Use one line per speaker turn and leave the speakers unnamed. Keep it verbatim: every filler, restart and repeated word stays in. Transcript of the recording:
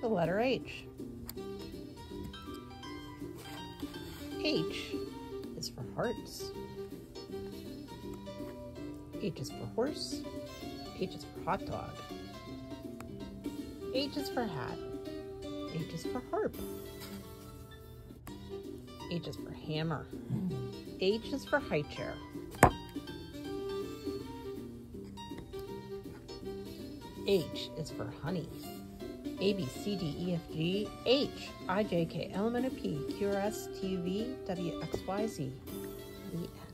the letter H. H is for hearts. H is for horse. H is for hot dog. H is for hat. H is for harp. H is for hammer. H is for high chair. H is for honey. A, B, C, D, E, F, G, H, I, J, K, L, M, N, O, P, Q, R, S, T, U, V, W, X, Y, Z. The